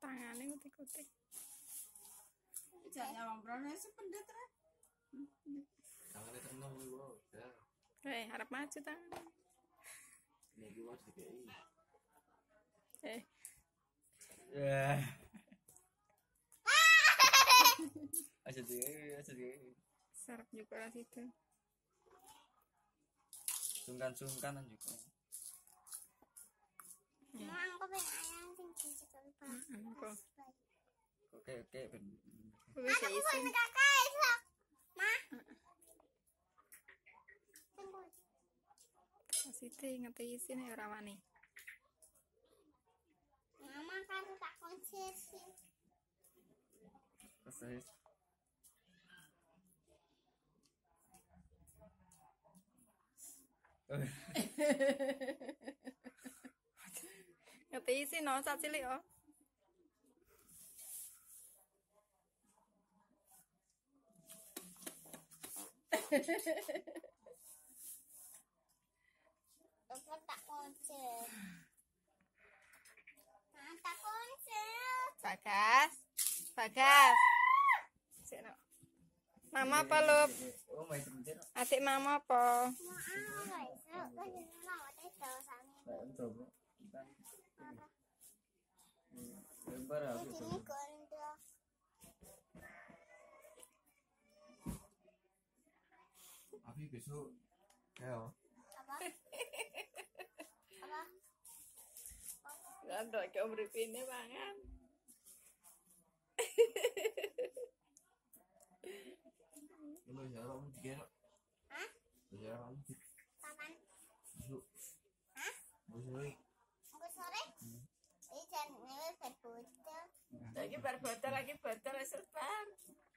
Tangannya kutik-kutik. Jangan ngobrolnya sependet ra. Tangannya tenang dulu. Harap maju tangan. Ini gua sedikit. Eh, Aja dia. sarap juga lah situ. Sungkan-sungkanan juga. Emang aku pengen ayam tinggi sekali pak. Kok Oke ben. bisa Aku isin. pengen kakak esok. Mah. Tunggu. Situ ngerti isin ya rawane. Mama kan tak kunci sih. Terus Ngerti isin no sak cilik oh. Aku tak kunci. Nah, tak kunci. Bagas. Bagas. Sino. Mama apa lu? oh mai sebentar. Adik mama apa? Mau apa esok? Kan jadi mau teh dosanya. Coba. Lebar Di aku. sini gondo. Abi besok ya. Apa? Apa? Gandok ke mripine pangan. Lu ya orang dikira. Hah? Ya orang Kapan? besok. Hah? Besok. Minggu sore? Ini jangan ini berbeda. Lagi bar botol lagi botol wis bar.